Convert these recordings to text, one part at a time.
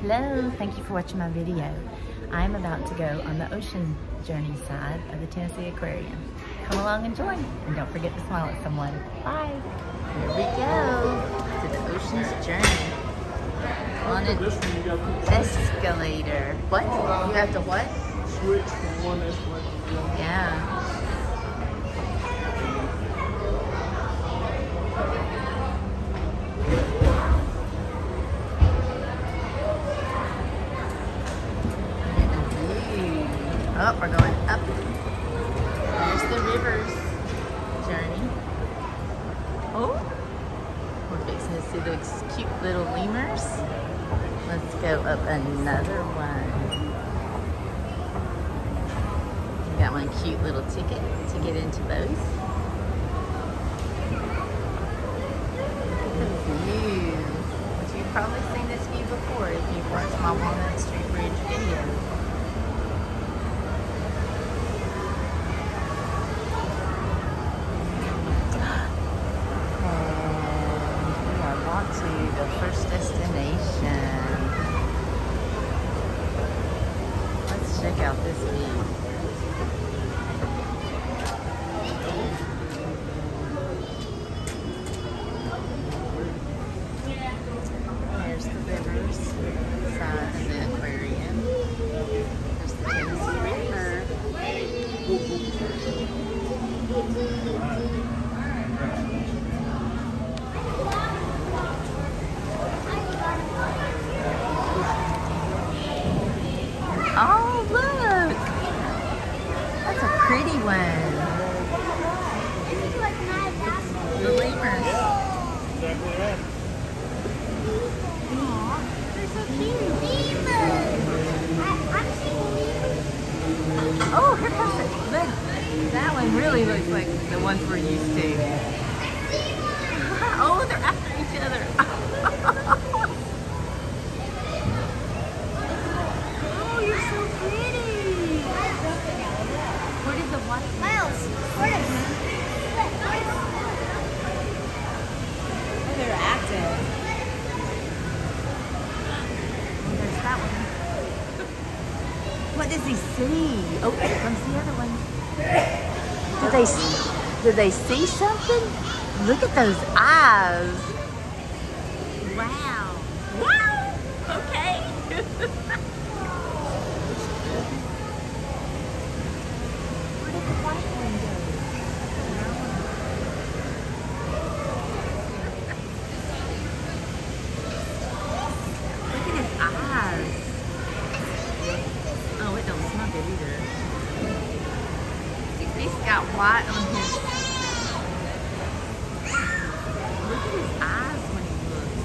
Hello, thank you for watching my video. I'm about to go on the ocean journey side of the Tennessee Aquarium. Come along and join, and don't forget to smile at someone. Bye. Here we go to the ocean's journey on an escalator. What? You have to what? Switch from one escalator to the other. Yeah. Oh, we're going up. There's the river's journey. Oh, we're fixing to see those cute little lemurs. Let's go up another one. We got one cute little ticket to get into those. Look at the view. You've probably seen this view before if you've watched my Walnut Street Bridge video. To the first destination. Let's check out this view. There's the rivers side of the aquarium. There's the Tennessee River. Oh, look! That's a pretty one. The lemurs. Exactly right. Aww, they're so cute. Oh, here comes it. Look, that one really looks like the ones we're used to. Oh, they're after each other. Miles, Curtis. Oh, they're active. Oh, there's that one. What does he see? Oh, here comes the other one. Did they see something? Look at those eyes. Wow. Wow. Okay. Look at his eyes. Oh, it don't smell good either. He's got white on his. Look at his eyes when he looks.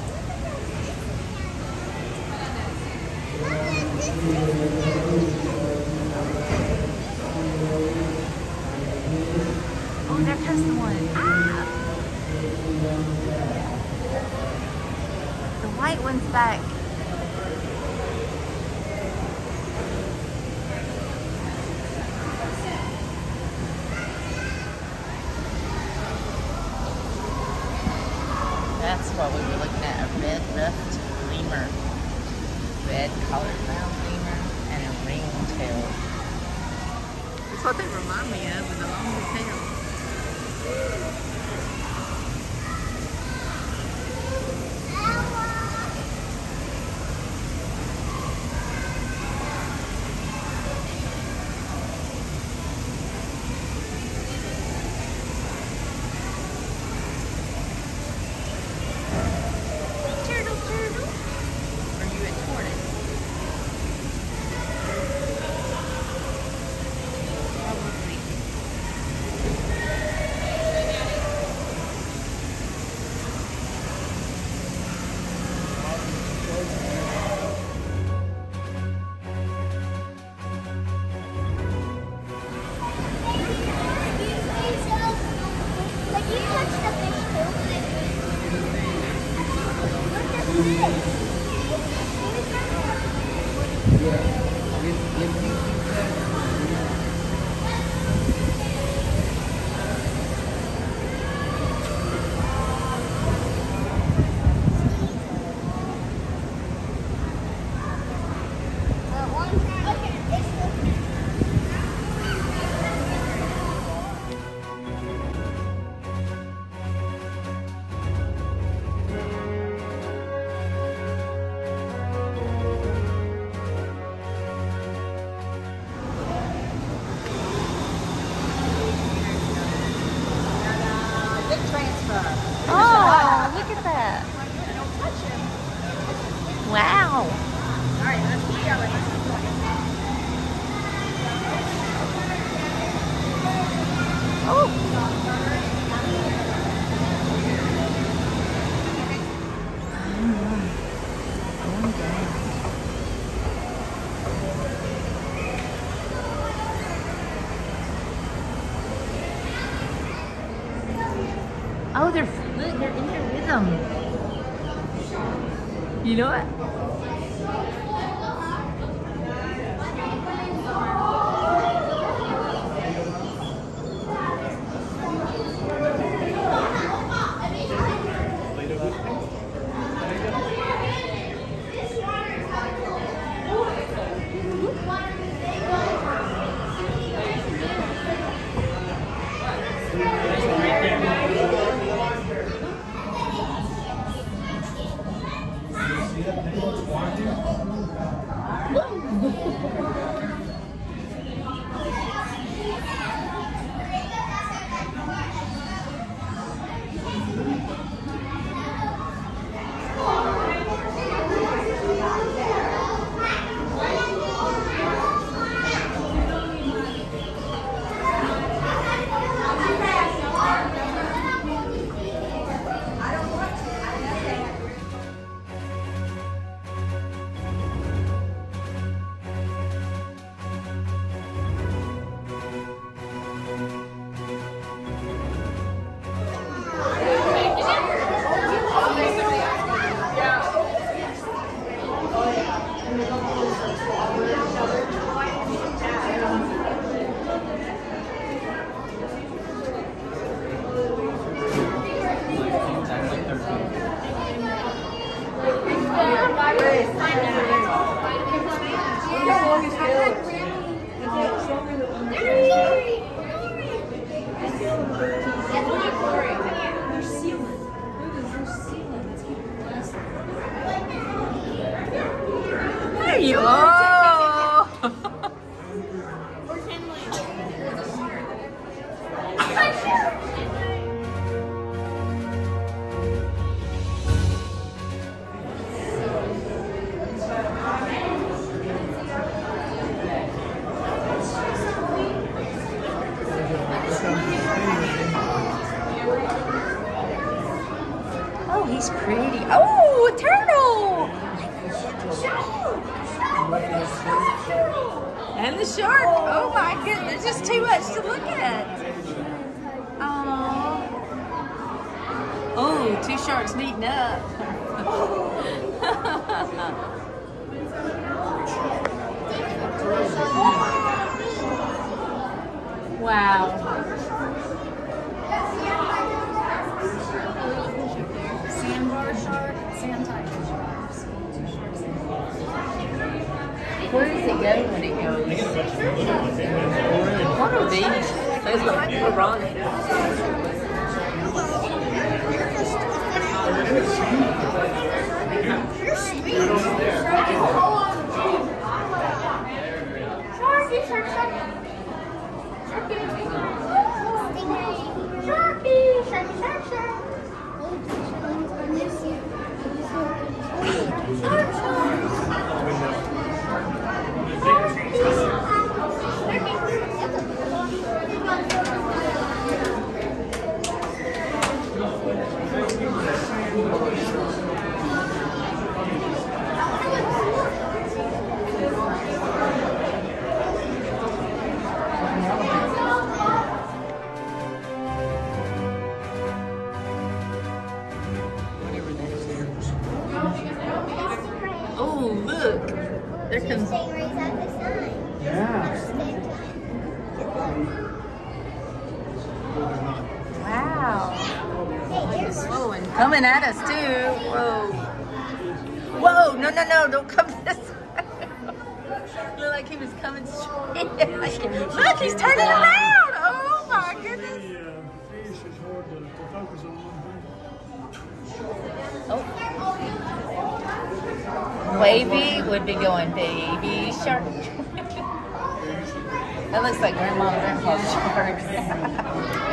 Oh, there comes the one. Ah! The white one's back. That's what we were looking at, a red-ruffed lemur. Red collared brown lemur and a ringtail. That's what they remind me of with a longer tail. Oh, they're in here with them. You know what? There you are. Oh, he's pretty. Oh, a turtle! And the shark. Oh my goodness, there's just too much to look at. Oh, oh, two sharks meeting up. Wow. Sandbar shark, sand tiger sharks. Where does it go when it goes? What are these? Those look like piranha. Oh, look. There comes. Yeah. Wow. Whoa, and coming at us too. Whoa. Whoa, no, no, no, don't come this way. Looked like he was coming straight. Look, he's turning around. Oh my goodness. The fish is hard to focus on one thing. Oh. Wavy would be going baby shark. That looks like grandma and grandpa's shark.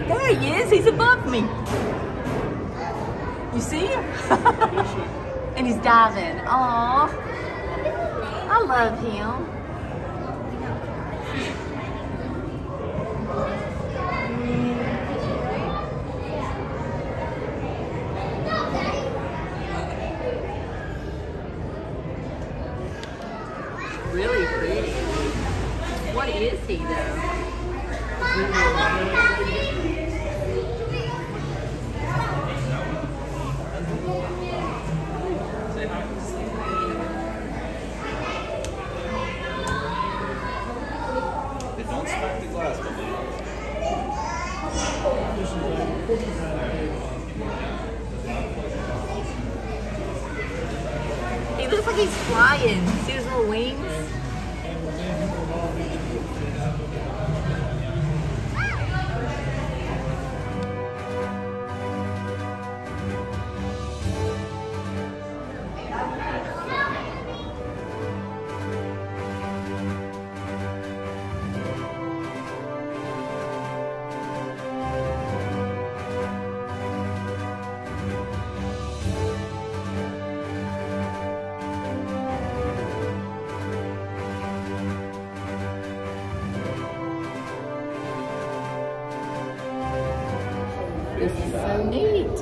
There he is. He's above me. You see him? And he's diving. Aw. I love him. Really pretty. What is he though? Don't smack the glass, He looks like he's flying. See his little wings? This is so neat.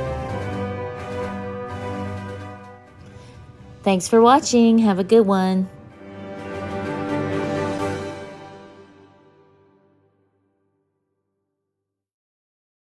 Thanks for watching. Have a good one.